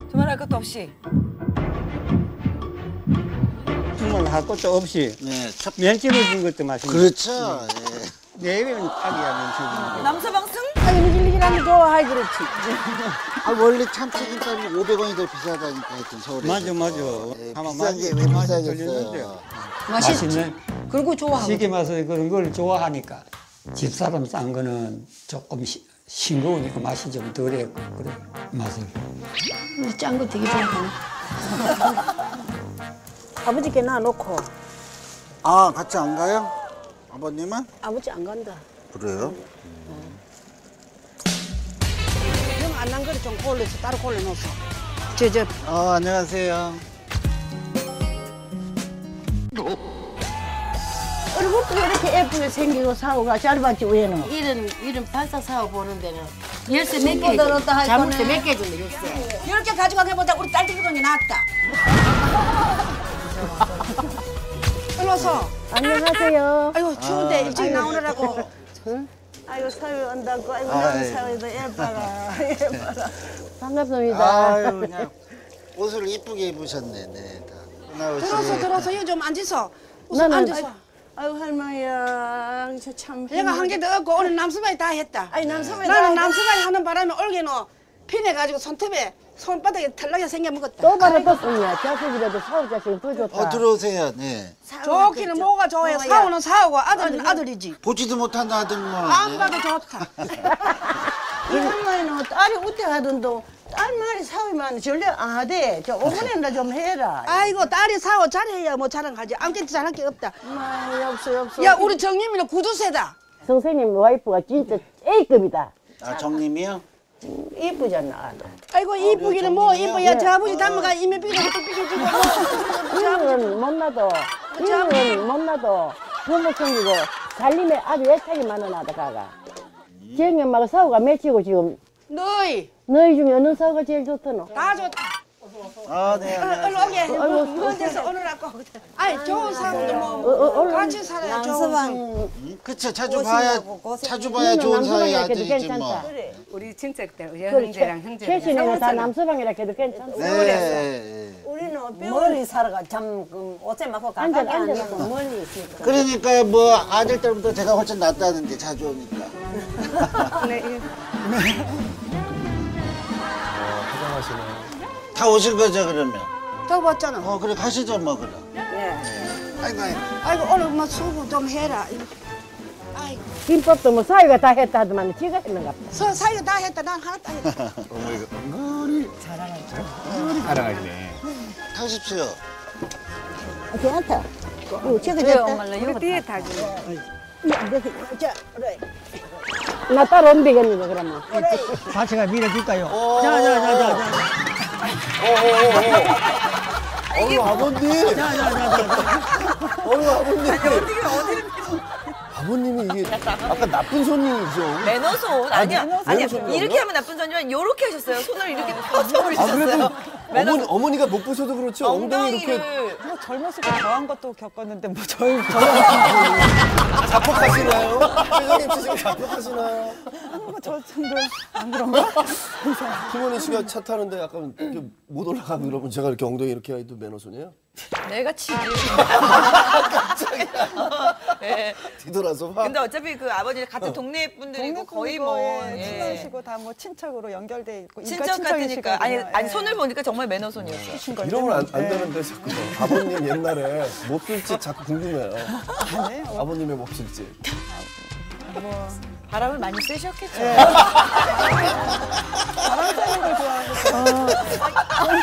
두말할 것도 없이. 두말할 것도 없이. 네. 면집을 준 것도 맛있네. 그렇죠. 내일은 딱이야, 면집은. 남서방승? 아니 미질미질하면 좋아하이 그렇지. 아, 원래 참치김밥이 500원이 더 비싸다니까 하여튼 서울에. 맞아. 아마 비싼 게 왜 맛이 비싸겠어요. 들리는데. 맛있네. 그리고 좋아하고. 시계 맛에 그런 걸 좋아하니까. 집사람 싼 거는 조금 싱거우니까 맛이 좀 덜했고, 그래, 맛을. 짠 거 되게 좋아하네. 아버지께 놔놓고. 아, 같이 안 가요? 아버님은? 아버지 안 간다. 그래요? 형 안 난 거를 좀 골라서 따로 골라놓았어. 안녕하세요. 얼굴도 이렇게 예쁘게 생기고 사오가 잘 봤지 왜는? 이런 반사 사업 보는 데는 열쇠 몇 개, 넣었다 할 자물쇠 거네. 몇 개 준대 열쇠. 이렇게 가져가기보다 우리 딸들이 돈이 낫다. 일로 와서. 안녕하세요. 아이고 추운데 일찍 나오느라고. 아이고 사위 온다고. 아이고 아이. 너무 사위도 예뻐라. 예뻐라. 반갑습니다. 아유, 그냥 옷을 이쁘게 입으셨네, 네. 다. 나오시. 들어서 이거 좀 앉으서. 나는 앉으서. 아이고 할머니야. 참. 얘가 한 개도 없고 오늘 남수방이 다 했다. 아니 남성이 나는 남수방이 하는 바람에 올게는 피내가지고 손톱에 손바닥에 털나게 생겨먹었다. 또 말했었으냐. 자식이라도 사업 자식은 더 좋다. 들어오세요, 네. 좋기는 뭐가 좋아요. 사오는 사오고 아들은 아들이지. 보지도 못한 아들만. 안 봐도 좋다. 이 할머니는 딸이 우대하던도 딸 말이 사위만 전례 안 하대. 저 어머니나 좀 해라. 아이고 딸이 사오 잘해야 뭐 자랑하지. 아무튼 잘할 게 없다. 아이, 없어. 야 우리 정림이는 구두쇠다. 선생님 와이프가 진짜 A급이다. 아, 정님이요? 이쁘잖아. 아이고 이쁘기는 뭐 이뻐야 저 아버지 닮아가 이매비가 또 삐져주고 뭐. 이는 못나도 이는 못나도 부모 생기고 살림에 아주 애착이 많은 아들가가. 지영이 엄마가 사오가 맺히고 지금 너희 너희 중에 어느 사오가 제일 좋더노? 다 좋다. 아, 네, 얼른 오게. 아이고, 그런 데서 오느라고. 아이 좋은 사람도 뭐 같이 살아야 좋은 사람. 그쵸, 자주 봐야 좋은 사이 아들이지 뭐. 우리 친척들 그렇죠. 형제랑 형제랑 최신에는 다 남서방이라 해도 괜찮다. 네. 우리는 멀리 살아가 참 옷에 맞고 앉아 가까이 안 앉아놓고 있고 멀리 있으니까. 그러니까 뭐 아들 때부터 제가 훨씬 낫다는데 자주 오니까. 다 오신 거죠 그러면? 더 봤잖아. 그래 가시죠 뭐 그럼. 아이고. 아이고 오늘 뭐 수고 좀 해라. 아이고 김밥도 뭐 사위가 다 했다 하더만 지가 했는가 보다. 사이가 다 했다. 난 하나 다 했다. 알아가시네. 타십시오. 괜찮다. 저거 왜 됐다. 엄마는 이거 뒤에 타기. 자, 그래. 나 따로 온 되겠니 그러면? 같이 가 밀어줄까요? 어유 아버님. 어유 아버님. 아버님이 이게 아까 나쁜 손님이죠. 매너손 아니야. 아니야. 매너손이라고요? 이렇게 하면 나쁜 손이지만 이렇게 하셨어요. 손을 이렇게 펴서 아 그래도 올리셨어요. 어머니가 못 보셔도 그렇죠. 엉덩이 이렇게 엉덩이를 뭐 젊었을 때 더한 것도 겪었는데 뭐 저희 자폭하시나요? 회장님 지금 자폭하시나요? 저 정도 안 그런가? 김원희 씨가 차 타는데 약간 이렇게 못 올라가고 그러면 제가 이렇게 엉덩이 이렇게 해도 매너손이에요? 내가 치지. 네. 뒤돌아서 화. 근데 어차피 그 아버지 같은 동네 분들이고 거의 뭐 친하시고 다 뭐 친척으로 연결돼 있고 친척 같으니까 아니 손을 보니까 정말 매너손이었어. 이러면 안 되는데 자꾸 아버님 옛날에 몹쓸짓 자꾸 궁금해요. 아버님의 몹쓸짓. 바람을 많이 쐬셨겠죠. 바람 쐬는 걸 좋아하고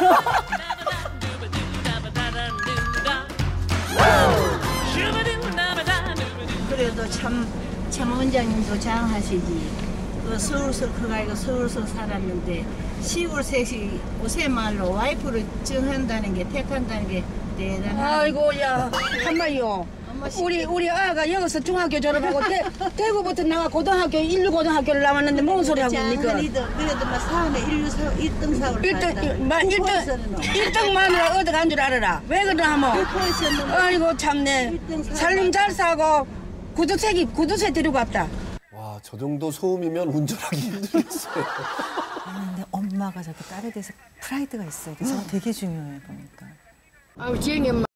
그래도 참 원장님도 장하시지. 그 서울서 커가지고 서울서 살았는데 시골 셋이 오세말로 와이프를 정한다는 게 택한다는 게 대단한. 아이고 야 한마디요. 우리 아가 여기서 중학교 졸업하고 대구부터 나가 고등학교 일류 고등학교를 나왔는데 뭔 소리 하고 있니까? 그래도 막 사원에 1등 사고를 1등 마누라 어디 간 줄 알아라. 왜 그러나 하면 아이고 참네. 살림 잘 사고 구두쇠 데리고 왔다. 와, 저 정도 소음이면 운전하기 힘들겠어요. 근데 엄마 엄마가 저렇게 딸에 대해서 프라이드가 있어야 돼서 되게 중요해 보니까. 아우 지영이 엄마